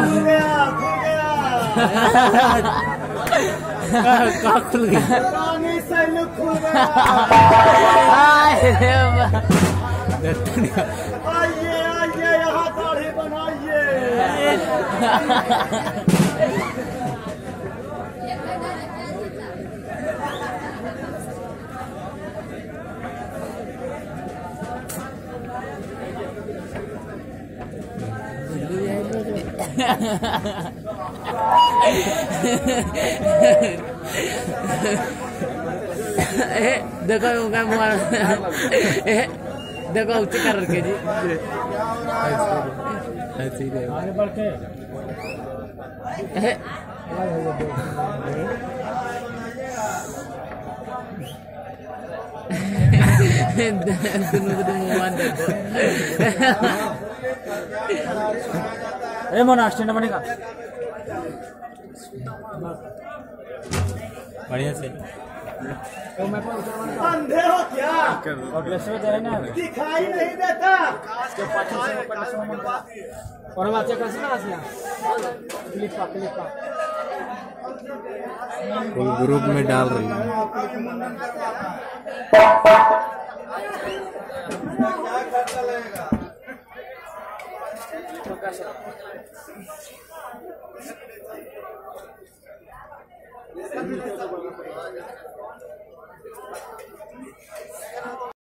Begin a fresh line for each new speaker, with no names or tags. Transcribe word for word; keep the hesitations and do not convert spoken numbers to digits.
खुल गया खुल गया
कहाँ खुल गया?
पानी से लुक खुल गया।
आइए
आइए आइए यहाँ दाढ़ी बनाइए।
देखो क्या मुआ देखो उच्च कर रखे जी
आगे बढ़ के ए मोना स्टैंड बनेगा
बढ़िया से।
अंधे हो क्या? दिखाई नहीं देता।
और बच्चे कैसे ना क्लिप का क्लिप का
ग्रुप में डाल रही
है।